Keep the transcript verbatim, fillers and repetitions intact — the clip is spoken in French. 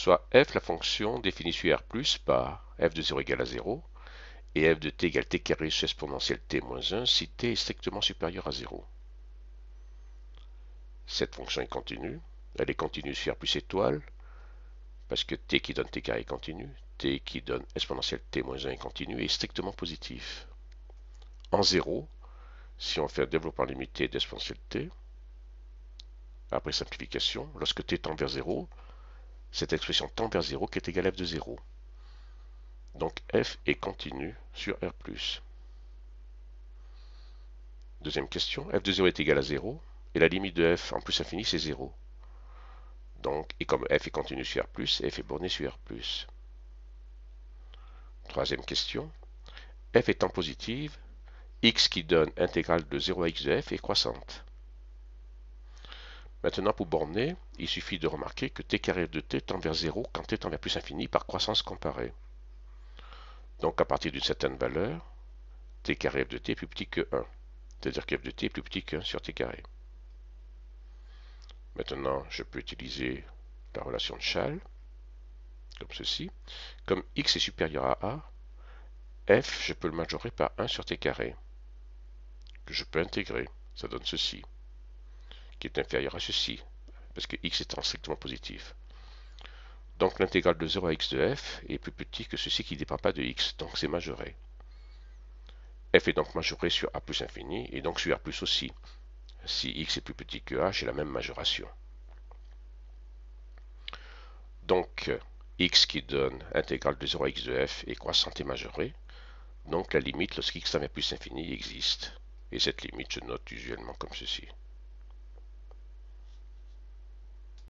soit f, la fonction définie sur R plus par f de zéro égale à zéro et f de t égale t carré sur exponentielle t moins un si t est strictement supérieur à zéro. Cette fonction est continue. Elle est continue sur R plus étoile, parce que t qui donne t carré est continu, t qui donne exponentielle t moins un est continu et strictement positif. En zéro, si on fait un développement limité d'exponentielle t, après simplification, lorsque t tend vers zéro, cette expression tend vers zéro qui est égale à f de zéro. Donc f est continu sur R plus. Deuxième question, f de zéro est égal à zéro, et la limite de f en plus infini c'est zéro. Donc, et comme f est continu sur R plus, f est borné sur R plus. Troisième question, f étant positive, x qui donne intégrale de zéro à x de f est croissante. Maintenant, pour borner, il suffit de remarquer que t carré de t tend vers zéro quand t tend vers plus infini par croissance comparée. Donc, à partir d'une certaine valeur, t carré f de t est plus petit que un. C'est-à-dire que f de t est plus petit que un sur t carré. Maintenant, je peux utiliser la relation de Chasles, comme ceci. Comme x est supérieur à a, f, je peux le majorer par un sur t carré, que je peux intégrer. Ça donne ceci, qui est inférieur à ceci, parce que x étant strictement positif. Donc l'intégrale de zéro à x de f est plus petit que ceci qui ne dépend pas de x, donc c'est majoré. F est donc majoré sur a plus infini, et donc sur R plus aussi. Si x est plus petit que a, j'ai la même majoration. Donc x qui donne intégrale de zéro à x de f est croissante et majorée. Donc la limite lorsqu'x tend vers plus infini existe. Et cette limite, je note usuellement comme ceci.